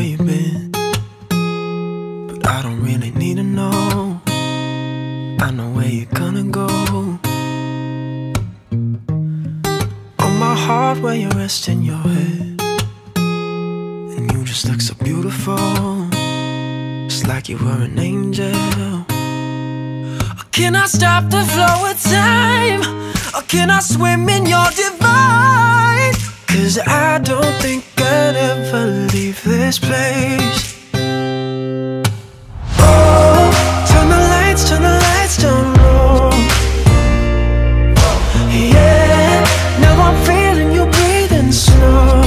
you been, but I don't really need to know. I know where you're gonna go. On my heart where you're resting your head, and you just look so beautiful, just like you were an angel. Can I stop the flow of time, or can I swim in your divine? 'Cause I don't think I'd ever leave this place. Oh, turn the lights down low. Yeah, now I'm feeling you breathing slow.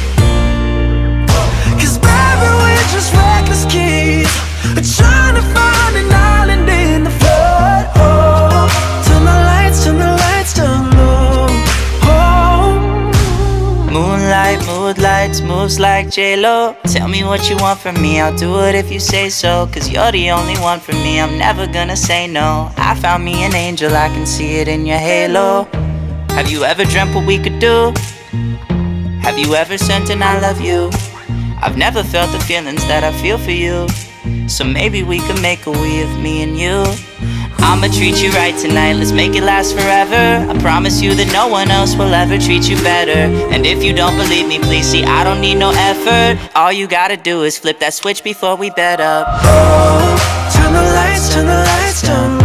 'Cause baby, we're just reckless kids, trying to find an island in the flood. Oh, turn the lights down low. Oh, moonlight, mood lights, moves like J-Lo. Tell me what you want from me, I'll do it if you say so. 'Cause you're the only one for me, I'm never gonna say no. I found me an angel, I can see it in your halo. Have you ever dreamt what we could do? Have you ever sent an I love you? I've never felt the feelings that I feel for you, so maybe we could make a we of me and you. I'ma treat you right tonight, let's make it last forever. I promise you that no one else will ever treat you better. And if you don't believe me, please see, I don't need no effort. All you gotta do is flip that switch before we bed up. oh, turn the lights down